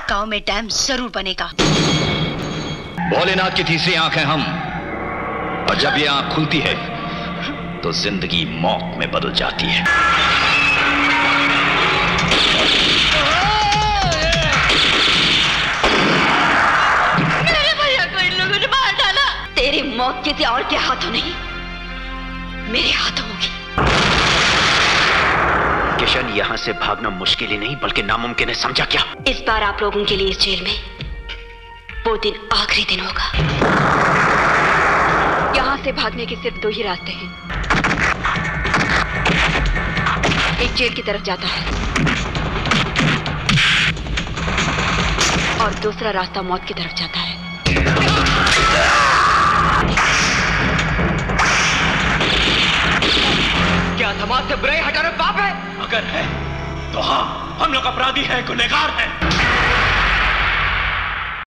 गांव में डैम जरूर बनेगा। भोलेनाथ की तीसरी आंख है हम, और जब ये आंख खुलती है तो जिंदगी मौत में बदल जाती है। मेरे भैया को इन लोगों ने मार डाला। तेरी मौत किसी और के हाथों नहीं, मेरे हाथों होगी। किशन, यहाँ से भागना मुश्किल ही नहीं बल्कि नामुमकिन है, समझा क्या? इस बार आप लोगों के लिए इस जेल में वो दिन आखिरी दिन होगा। यहाँ से भागने के सिर्फ दो ही रास्ते हैं। एक जेल की तरफ जाता है और दूसरा रास्ता मौत की तरफ जाता है। क्या समाज से बुराई हटाना पाप है? अगर है तो हाँ, हम लोग अपराधी हैं, गुनहगार हैं।